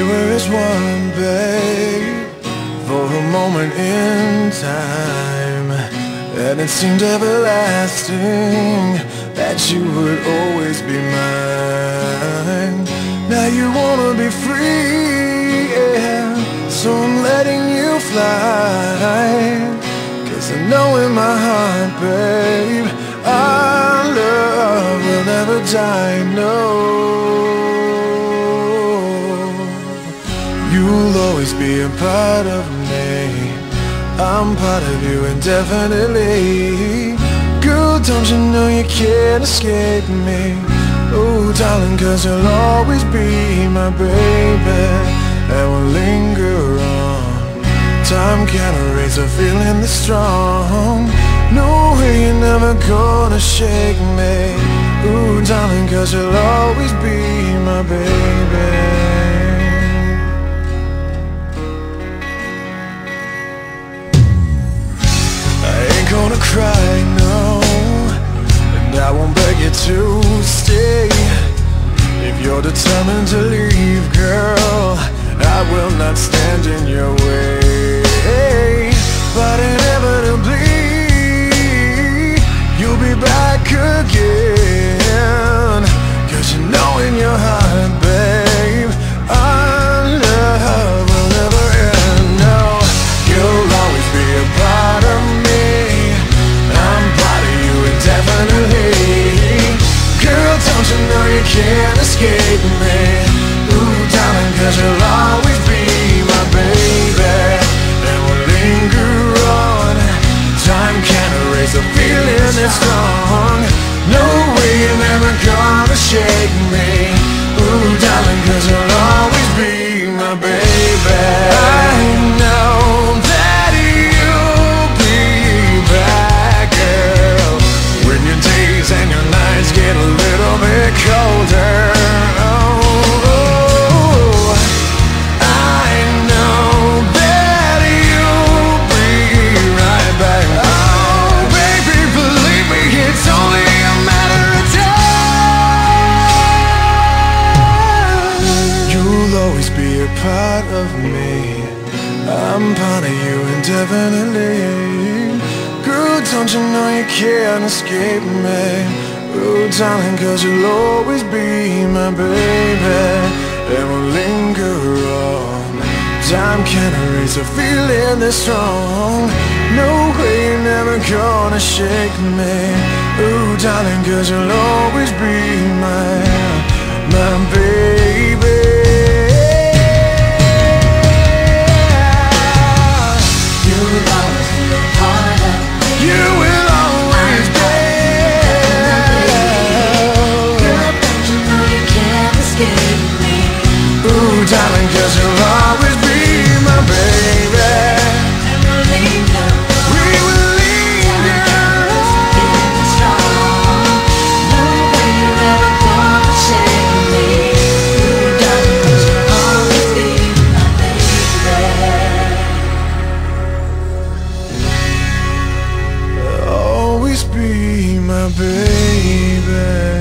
were as one, babe, for a moment in time, and it seemed everlasting that you would always be mine. Now you wanna be free, yeah, so I'm letting you fly. 'Cause I know in my heart, babe, our love will never die, no. You'll always be a part of me, I'm part of you indefinitely. Girl, don't you know you can't escape me? Oh, darling, 'cause you'll always be my baby, and we'll linger on. Time can't erase a feeling this strong. No way, you're never gonna shake me. Ooh, darling, 'cause you'll always be my baby. Gonna cry, no, and I won't beg you to stay. If you're determined to leave, girl, I will not stand in your way. But inevitably, you'll be back again. 'Cause you know in your heart, babe, our love will never end. No, you'll always be a part of me, definitely. Girl, don't you know you can't escape me? Ooh, darling, 'cause you'll always be my baby, and we'll linger on. Time can't erase a feeling that's strong. No way, you're never gonna shake me. Ooh, darling, 'cause you'll always be my baby. I know that you'll be back, girl, when your days and your nights get a little bit colder. Oh, I know that you'll be right back. Oh, baby, believe me, it's only a matter of time. You'll always be a part of me, I'm part of you indefinitely. Girl, don't you know you can't escape me? Oh, darling, 'cause you'll always be my baby, and we'll linger on. Time can't erase a feeling this strong. No way, you're never gonna shake me. Oh, darling, 'cause you'll always be my baby. You'll always be a part of me. You will always be. Girl, don't you know you can't escape me? Ooh, darling, 'cause you'll always be my baby. And we'll linger. We will linger. Feeling strong. No way you're ever gonna shake me. Ooh, darling, 'cause you'll always be my baby. Always be my baby.